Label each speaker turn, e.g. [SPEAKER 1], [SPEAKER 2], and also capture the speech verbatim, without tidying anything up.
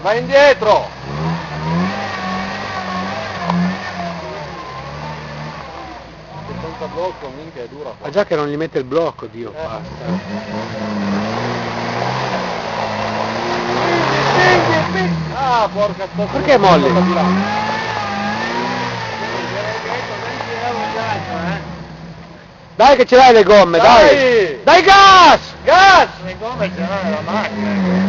[SPEAKER 1] vai indietro! Senza blocco, minchia, è dura.
[SPEAKER 2] Ah già che non gli mette il blocco, Dio,
[SPEAKER 1] Eh.
[SPEAKER 2] basta.
[SPEAKER 1] Ah, porca sto...
[SPEAKER 2] Perché molli? Dai che ce l'hai le gomme, dai!
[SPEAKER 1] Dai!
[SPEAKER 2] Dai gas!
[SPEAKER 1] Gas!
[SPEAKER 3] Le gomme ce l'ha nella macchina.